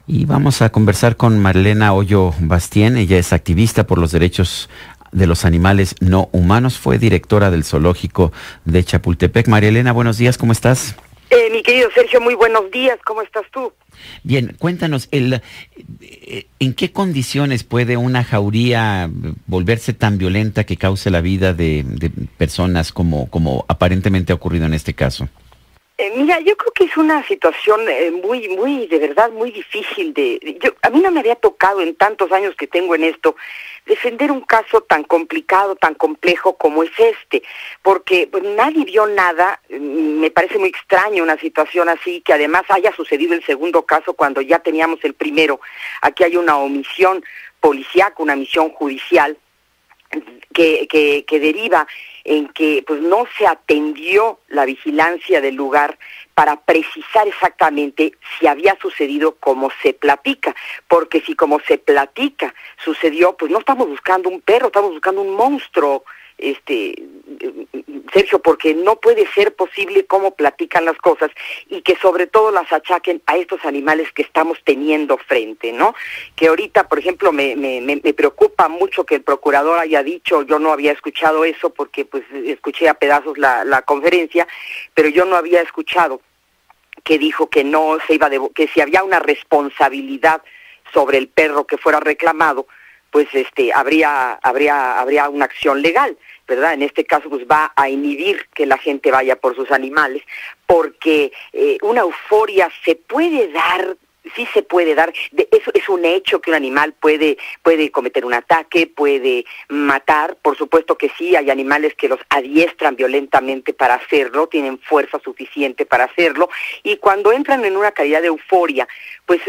Y vamos a conversar con Marilena Hoyo Bastien. Ella es activista por los derechos de los animales no humanos. Fue directora del zoológico de Chapultepec. Marilena, buenos días, ¿cómo estás? Mi querido Sergio, muy buenos días, ¿cómo estás tú? Bien, cuéntanos, ¿en qué condiciones puede una jauría volverse tan violenta que cause la vida de personas como aparentemente ha ocurrido en este caso? Mira, yo creo que es una situación muy, de verdad, muy difícil a mí no me había tocado en tantos años que tengo en esto defender un caso tan complicado, tan complejo como es este, porque pues, nadie vio nada. Me parece muy extraño una situación así, que además haya sucedido el segundo caso cuando ya teníamos el primero. Aquí hay una omisión policíaca, una misión judicial, que deriva en que pues no se atendió la vigilancia del lugar para precisar exactamente si había sucedido como se platica, porque si como se platica sucedió, pues no estamos buscando un perro, estamos buscando un monstruo, Sergio, porque no puede ser posible cómo platican las cosas y que sobre todo las achaquen a estos animales que estamos teniendo frente, ¿no? Que ahorita, por ejemplo, me preocupa mucho que el procurador haya dicho, yo no había escuchado eso porque pues escuché a pedazos la conferencia, pero yo no había escuchado que dijo que no se iba que si había una responsabilidad sobre el perro que fuera reclamado, pues habría una acción legal, ¿verdad? En este caso pues va a inhibir que la gente vaya por sus animales, porque una euforia se puede dar. Sí se puede dar, eso es un hecho que un animal puede cometer un ataque, puede matar, por supuesto que sí, hay animales que los adiestran violentamente para hacerlo, tienen fuerza suficiente para hacerlo, y cuando entran en una calidad de euforia, pues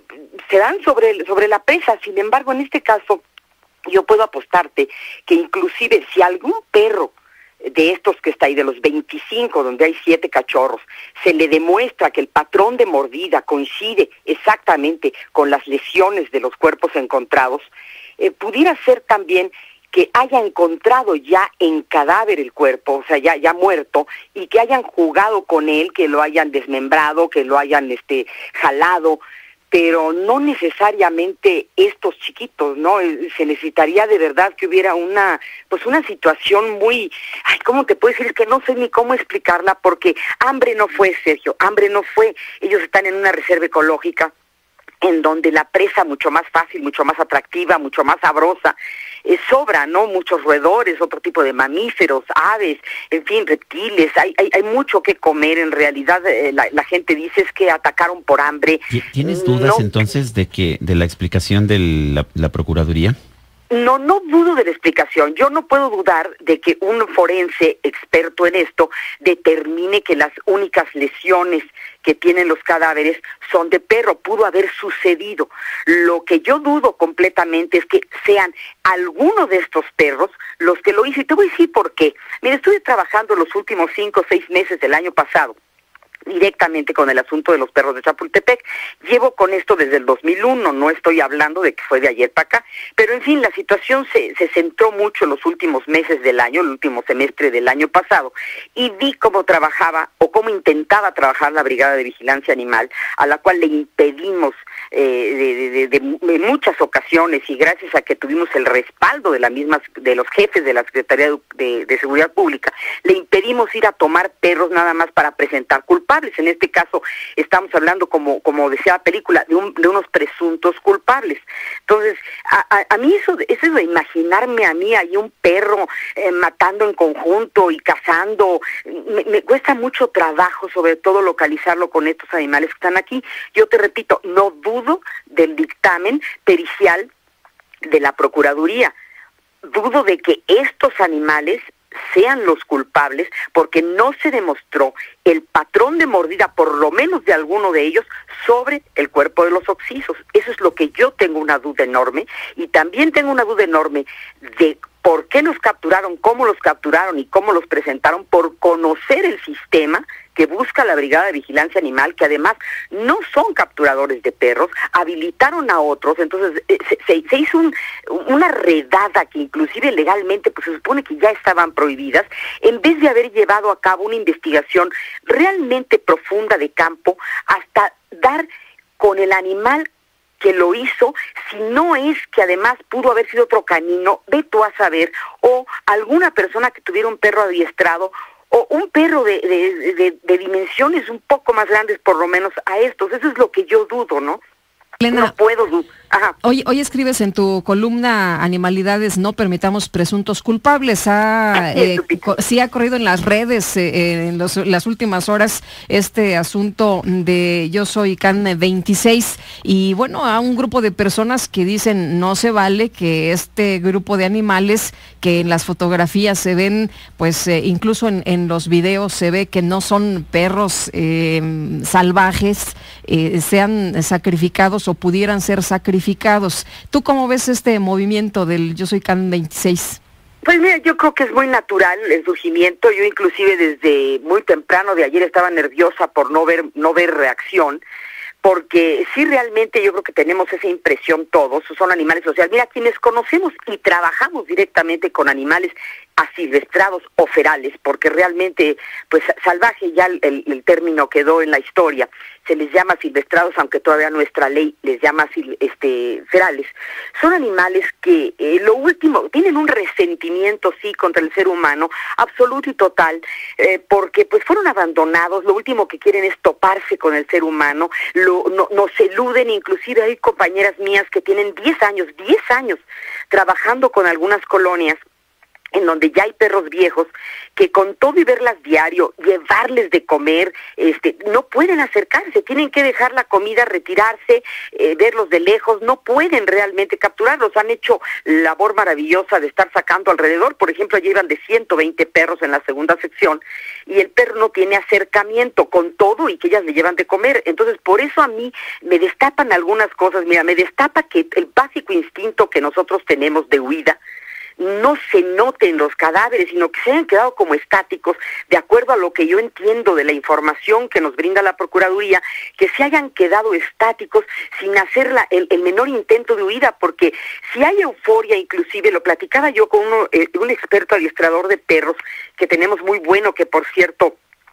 se dan sobre la presa. Sin embargo, en este caso, yo puedo apostarte que inclusive si algún perro de estos que está ahí, de los 25, donde hay 7 cachorros, se le demuestra que el patrón de mordida coincide exactamente con las lesiones de los cuerpos encontrados, pudiera ser también que haya encontrado ya en cadáver el cuerpo, o sea, ya muerto, y que hayan jugado con él, que lo hayan desmembrado, que lo hayan jalado, pero no necesariamente estos chiquitos, ¿no? Se necesitaría de verdad que hubiera una situación muy, ¿cómo te puedo decir? Es que no sé ni cómo explicarla, porque hambre no fue, Sergio, hambre no fue. Ellos están en una reserva ecológica en donde la presa mucho más fácil, mucho más atractiva, mucho más sabrosa, sobra, ¿no? Muchos roedores, otro tipo de mamíferos, aves, en fin, reptiles, hay mucho que comer. En realidad la gente dice es que atacaron por hambre. ¿Tienes dudas entonces de la explicación de la Procuraduría? No dudo de la explicación. Yo no puedo dudar de que un forense experto en esto determine que las únicas lesiones que tienen los cadáveres son de perro. Pudo haber sucedido. Lo que yo dudo completamente es que sean algunos de estos perros los que lo hizo. Y te voy a decir por qué. Mira, estuve trabajando los últimos 5 o 6 meses del año pasado directamente con el asunto de los perros de Chapultepec. Llevo con esto desde el 2001, no estoy hablando de que fue de ayer para acá, pero en fin, la situación se centró mucho en los últimos meses del año, el último semestre del año pasado, y vi cómo trabajaba o cómo intentaba trabajar la Brigada de Vigilancia Animal, a la cual le impedimos de muchas ocasiones, y gracias a que tuvimos el respaldo de los jefes de la Secretaría de Seguridad Pública, le impedimos ir a tomar perros nada más para presentar culpables. En este caso estamos hablando, como decía la película, de unos presuntos culpables. Entonces, a mí eso de imaginarme a mí ahí un perro matando en conjunto y cazando, me cuesta mucho trabajo, sobre todo localizarlo con estos animales que están aquí. Yo te repito, no dudo del dictamen pericial de la Procuraduría. Dudo de que estos animales sean los culpables, porque no se demostró el patrón de mordida, por lo menos de alguno de ellos, sobre el cuerpo de los occisos. Eso es lo que yo tengo una duda enorme, y también tengo una duda enorme de por qué los capturaron, cómo los capturaron y cómo los presentaron, por conocer el sistema que busca la Brigada de Vigilancia Animal, que además no son capturadores de perros, habilitaron a otros. Entonces se hizo una redada que inclusive legalmente pues se supone que ya estaban prohibidas, en vez de haber llevado a cabo una investigación realmente profunda de campo hasta dar con el animal que lo hizo, si no es que además pudo haber sido otro canino, ve tú a saber, o alguna persona que tuviera un perro adiestrado, o un perro de dimensiones un poco más grandes por lo menos a estos. Eso es lo que yo dudo, ¿no? Elena, no puedo dudar. Ajá. Hoy escribes en tu columna Animalidades, no permitamos presuntos culpables. Sí ha corrido en las redes en las últimas horas este asunto de Yo Soy Can 26 y bueno, a un grupo de personas que dicen no se vale que este grupo de animales que en las fotografías se ven, pues incluso en los videos se ve que no son perros salvajes, sean sacrificados o pudieran ser sacrificados. ¿Tú cómo ves este movimiento del Yo Soy Can 26? Pues mira, yo creo que es muy natural el surgimiento. Yo inclusive desde muy temprano de ayer estaba nerviosa por no ver reacción, porque sí realmente yo creo que tenemos esa impresión todos, son animales sociales. Mira, quienes conocemos y trabajamos directamente con animales asilvestrados o ferales, porque realmente, pues salvaje ya el término quedó en la historia, se les llama silvestrados, aunque todavía nuestra ley les llama ferales. Son animales que lo último, tienen un resentimiento sí contra el ser humano, absoluto y total, porque pues fueron abandonados, lo último que quieren es toparse con el ser humano, nos eluden, inclusive hay compañeras mías que tienen 10 años trabajando con algunas colonias en donde ya hay perros viejos que con todo y verlas diario, llevarles de comer, no pueden acercarse, tienen que dejar la comida, retirarse, verlos de lejos, no pueden realmente capturarlos. Han hecho labor maravillosa de estar sacando alrededor, por ejemplo, llevan de 120 perros en la segunda sección y el perro no tiene acercamiento con todo y que ellas le llevan de comer. Entonces, por eso a mí me destapan algunas cosas. Mira, me destapa que el básico instinto que nosotros tenemos de huida no se note en los cadáveres, sino que se hayan quedado como estáticos, de acuerdo a lo que yo entiendo de la información que nos brinda la Procuraduría, que se hayan quedado estáticos sin hacer el menor intento de huida, porque si hay euforia, inclusive lo platicaba yo con un experto adiestrador de perros que tenemos muy bueno, que por cierto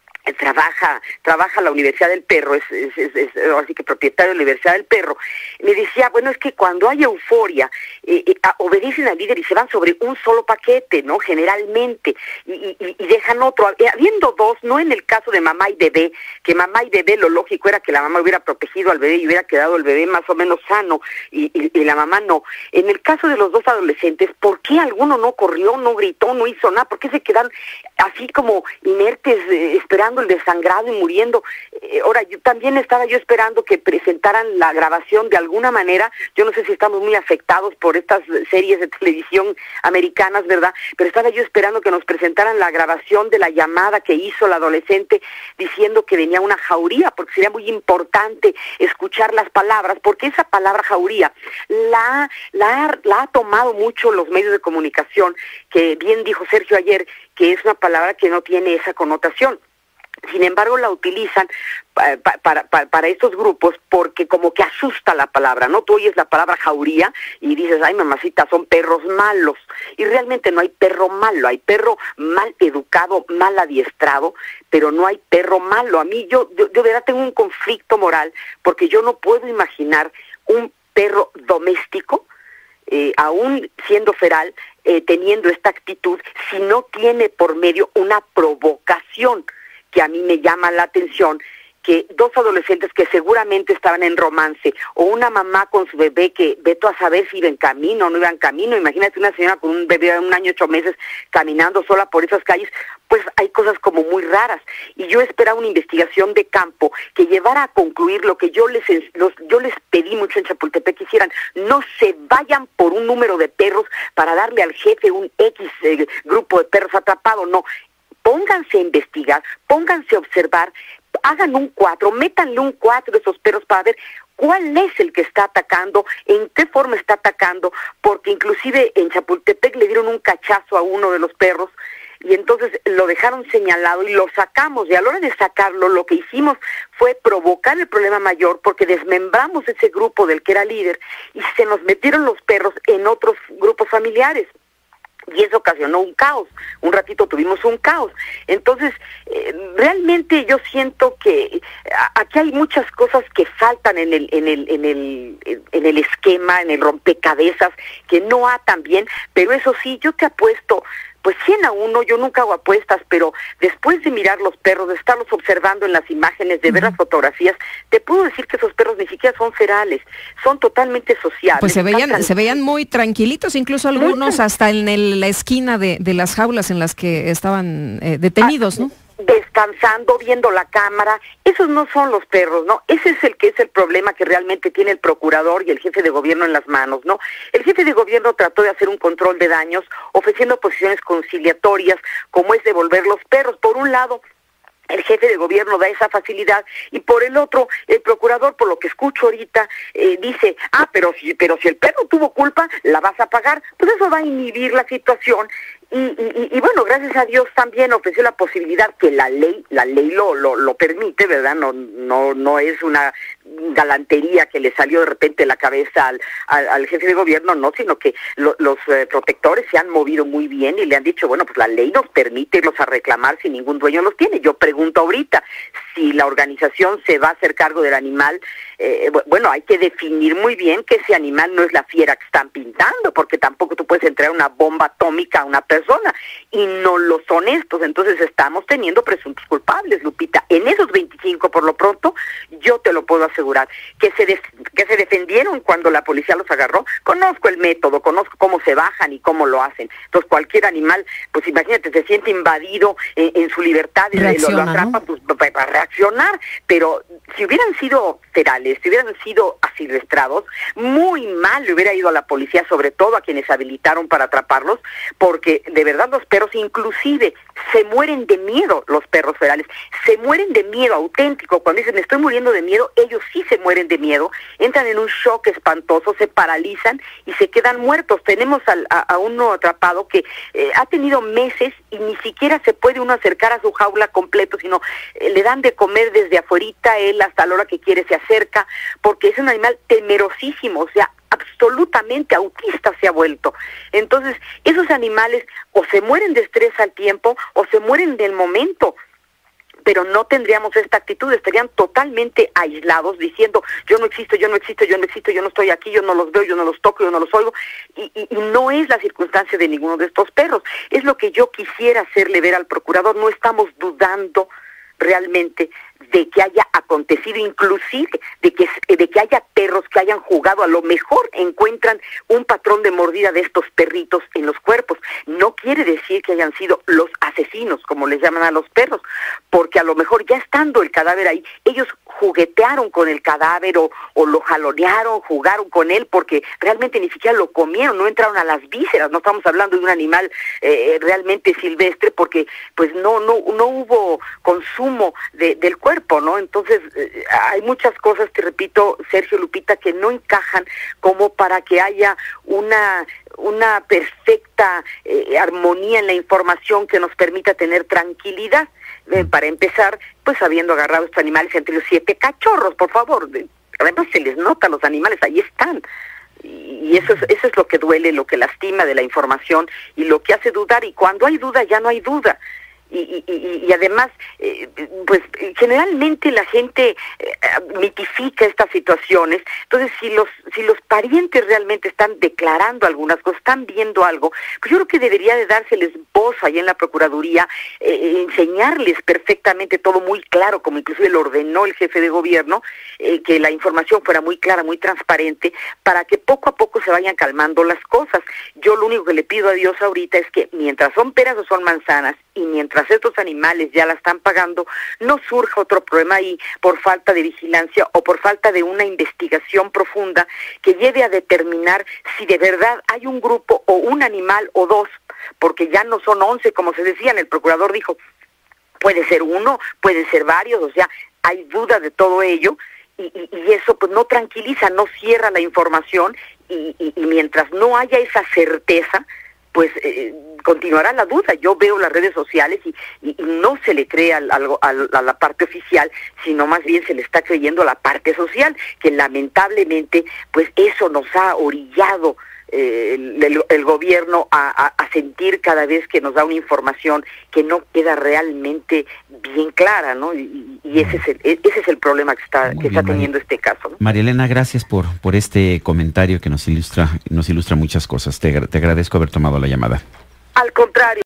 trabaja la Universidad del Perro, así que propietario de la Universidad del Perro, me decía, bueno, es que cuando hay euforia, obedecen al líder y se van sobre un solo paquete, ¿no? Generalmente, y dejan otro, habiendo dos, no en el caso de mamá y bebé, que mamá y bebé lo lógico era que la mamá hubiera protegido al bebé y hubiera quedado el bebé más o menos sano, y la mamá no. En el caso de los dos adolescentes, ¿por qué alguno no corrió, no gritó, no hizo nada? ¿Por qué se quedan así como inertes, esperando el desangrado y muriendo? Ahora, estaba yo esperando que presentaran la grabación de alguna manera. Yo no sé si estamos muy afectados por estas series de televisión americanas, ¿verdad? Pero estaba yo esperando que nos presentaran la grabación de la llamada que hizo la adolescente diciendo que venía una jauría, porque sería muy importante escuchar las palabras, porque esa palabra jauría la ha tomado mucho los medios de comunicación, que bien dijo Sergio ayer, que es una palabra que no tiene esa connotación. Sin embargo, la utilizan para estos grupos porque como que asusta la palabra, ¿no? Tú oyes la palabra jauría y dices, ay mamacita, son perros malos. Y realmente no hay perro malo, hay perro mal educado, mal adiestrado, pero no hay perro malo. A mí, yo de verdad tengo un conflicto moral porque yo no puedo imaginar un perro doméstico, aún siendo feral, teniendo esta actitud, si no tiene por medio una provocación, que a mí me llama la atención, que dos adolescentes que seguramente estaban en romance, o una mamá con su bebé que veto a saber si iba en camino o no iba en camino. Imagínate una señora con un bebé de 1 año 8 meses caminando sola por esas calles, pues hay cosas como muy raras. Y yo esperaba una investigación de campo que llevara a concluir lo que yo les pedí mucho en Chapultepec que hicieran: no se vayan por un número de perros para darle al jefe un X grupo de perros atrapado, no. Pónganse a investigar, pónganse a observar, hagan un 4, métanle un 4 de esos perros para ver cuál es el que está atacando, en qué forma está atacando, porque inclusive en Chapultepec le dieron un cachazo a uno de los perros y entonces lo dejaron señalado y lo sacamos, y a la hora de sacarlo lo que hicimos fue provocar el problema mayor porque desmembramos ese grupo del que era líder y se nos metieron los perros en otros grupos familiares. y eso ocasionó un caos. Un ratito tuvimos un caos. Entonces, realmente yo siento que aquí hay muchas cosas que faltan en el esquema, en el rompecabezas, que no atan bien, pero eso sí, yo te apuesto, pues 100-1, yo nunca hago apuestas, pero después de mirar los perros, de estarlos observando en las imágenes, de ver las fotografías, te puedo decir que esos perros ni siquiera son ferales, son totalmente sociables. Pues se veían muy tranquilitos, incluso algunos hasta en la esquina de las jaulas en las que estaban detenidos, ¿no? Descansando, viendo la cámara. Esos no son los perros, ¿no? Ese es el problema que realmente tiene el procurador y el jefe de gobierno en las manos, ¿no? El jefe de gobierno trató de hacer un control de daños, ofreciendo posiciones conciliatorias, como es devolver los perros. Por un lado, el jefe de gobierno da esa facilidad, y por el otro, el procurador, por lo que escucho ahorita, dice, pero si el perro tuvo culpa, la vas a pagar. Pues eso va a inhibir la situación. Y bueno, gracias a Dios también ofreció la posibilidad que la ley lo permite, ¿verdad? No es una galantería que le salió de repente de la cabeza al jefe de gobierno, no, sino que los protectores se han movido muy bien y le han dicho, bueno, pues la ley nos permite irlos a reclamar si ningún dueño los tiene. Yo pregunto ahorita, si la organización se va a hacer cargo del animal, bueno, hay que definir muy bien que ese animal no es la fiera que están pintando, porque tampoco tú puedes entregar una bomba atómica a una persona, y no lo son estos. Entonces estamos teniendo presuntos culpables, Lupita. En esos 25, por lo pronto, yo te lo puedo asegurar, que se defendieron cuando la policía los agarró. Conozco el método, conozco cómo se bajan y cómo lo hacen. Entonces cualquier animal, pues imagínate, se siente invadido en su libertad y lo atrapa, ¿no? Pues va a reaccionar. Pero si hubieran sido ferales, si hubieran sido asilvestrados, muy mal le hubiera ido a la policía, sobre todo a quienes habilitaron para atraparlos, porque de verdad los perros inclusive se mueren de miedo. Los perros ferales se mueren de miedo auténtico. Cuando dicen me estoy muriendo de miedo, ellos sí se mueren de miedo, entran en un shock espantoso, se paralizan y se quedan muertos. Tenemos a uno atrapado que ha tenido meses y ni siquiera se puede uno acercar a su jaula completo, sino le dan de comer desde afuerita, él hasta la hora que quiere se acerca, porque es un animal temerosísimo, o sea, absolutamente autista se ha vuelto. Entonces, esos animales o se mueren de estrés al tiempo o se mueren del momento, pero no tendríamos esta actitud, estarían totalmente aislados diciendo yo no existo, yo no existo, yo no existo, yo no estoy aquí, yo no los veo, yo no los toco, yo no los oigo, y no es la circunstancia de ninguno de estos perros. Es lo que yo quisiera hacerle ver al procurador. No estamos dudando realmente de que haya acontecido, inclusive de que haya perros que hayan jugado, a lo mejor encuentran un patrón de mordida de estos perritos en los cuerpos. No quiere decir que hayan sido los asesinos, como les llaman a los perros, porque a lo mejor ya estando el cadáver ahí, ellos juguetearon con el cadáver o lo jalonearon, jugaron con él, porque realmente ni siquiera lo comieron, no entraron a las vísceras. No estamos hablando de un animal realmente silvestre, porque pues no hubo consumo del cuerpo, ¿no? Entonces hay muchas cosas, te repito, Sergio, Lupita, que no encajan como para que haya una perfecta armonía en la información que nos permita tener tranquilidad. Para empezar, pues habiendo agarrado estos animales entre los 7 cachorros, por favor, además se les nota, los animales ahí están. Y eso es lo que duele, lo que lastima de la información y lo que hace dudar. Y cuando hay duda, ya no hay duda. Y además, pues generalmente la gente mitifica estas situaciones. Entonces, si los parientes realmente están declarando algunas cosas, están viendo algo, pues yo creo que debería de dárseles voz allá en la Procuraduría, enseñarles perfectamente todo muy claro, como inclusive lo ordenó el jefe de gobierno, que la información fuera muy clara, muy transparente, para que poco a poco se vayan calmando las cosas. Yo lo único que le pido a Dios ahorita es que mientras son peras o son manzanas, y mientras estos animales ya la están pagando, no surja otro problema ahí por falta de vigilancia o por falta de una investigación profunda que lleve a determinar si de verdad hay un grupo o un animal o dos, porque ya no son 11, como se decían. El procurador dijo, puede ser uno, pueden ser varios, o sea, hay duda de todo ello, y eso pues no tranquiliza, no cierra la información, y mientras no haya esa certeza, pues continuará la duda. Yo veo las redes sociales y no se le cree a la parte oficial, sino más bien se le está creyendo a la parte social, que lamentablemente pues eso nos ha orillado el gobierno a sentir cada vez que nos da una información que no queda realmente bien clara, ¿no? Y ese es el problema que está teniendo este caso, ¿no? María Elena, gracias por este comentario que nos ilustra muchas cosas. Te agradezco haber tomado la llamada. Al contrario.